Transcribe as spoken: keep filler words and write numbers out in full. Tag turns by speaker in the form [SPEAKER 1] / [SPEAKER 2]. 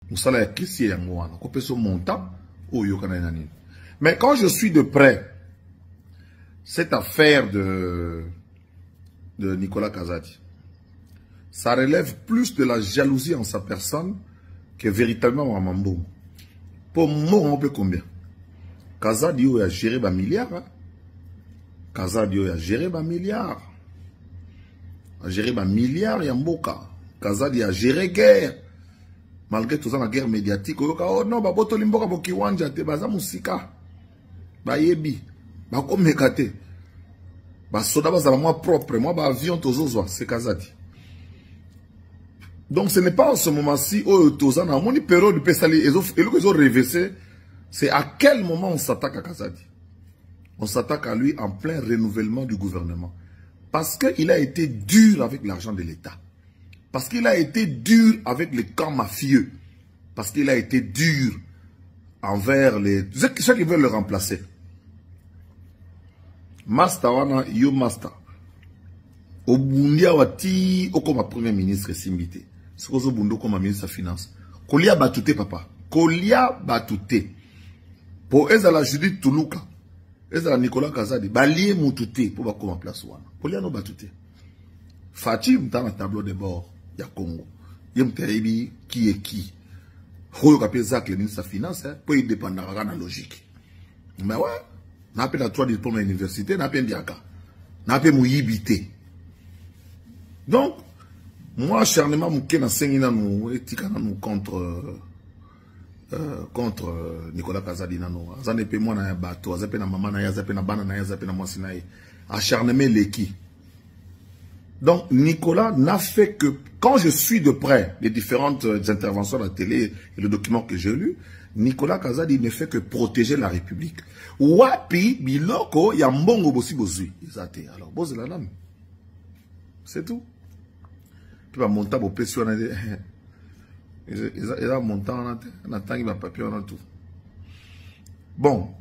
[SPEAKER 1] Moussala Kissi et Yangouana. Kopé son montant. Mais quand je suis de près, cette affaire de, de Nicolas Kazadi, ça relève plus de la jalousie en sa personne que véritablement en Mambo. Pour moi, on peut combien? Kazadi a géré un milliard. Hein? Kazadi a géré un milliard. A géré un milliard, Yamboka. Kazadi a géré guerre. Malgré tout ça, la guerre médiatique, oh non, bah, boto limboka boki wanja te, baza musika, ba yebi, ba komekate, ba soda baza moi propre, moi ba avion tozozwa, c'est Kazadi. Donc ce n'est pas en ce moment-ci, oh tozana, mon période de pesali, et ils ont réversé, c'est à quel moment on s'attaque à Kazadi? On s'attaque à lui en plein renouvellement du gouvernement. Parce qu'il a été dur avec l'argent de l'État. Parce qu'il a été dur avec les camps mafieux. Parce qu'il a été dur envers les... ceux qui veulent le remplacer. Master wana, yo master. Obundia wati, okoma premier ministre Simbité. C'est quoi Obundo comme ministre de Finance. Kolia batute papa. Kolia batute. Pour ezala Judith Toulouka. Ezala Nicolas Kazadi. Balie moutute pour bakoma place wana. Kolia no batute. Fatim dans la tableau de bord. Ya Congo. Yem Terebi, qui est qui? Faut que Zak, le ministre de la Finance, pour y dépendre de la logique. Mais ouais, n'a pas la trois diplômes à l'université, n'a pas Ndiaka. N'a pas Mouyibité. Donc, moi, acharnement, mouké na sengina nou, etika na nou contre, euh, contre Nicolas Kazadi na nou. Azane pe moi na bateau, azape na maman na ya, azape na bana na ya, azape na mwasi na ya. Acharnement l'équipe. Donc, Nicolas n'a fait que, quand je suis de près les différentes interventions à la télé et le document que j'ai lu, Nicolas Kazadi ne fait que protéger la République. Wapi, biloko, ya mbongo bosi bozui. Alors, boz la lame. C'est tout. Puis, mon montant, mon pression, il a montant, on a tangi, ma papier, on a tout. Bon,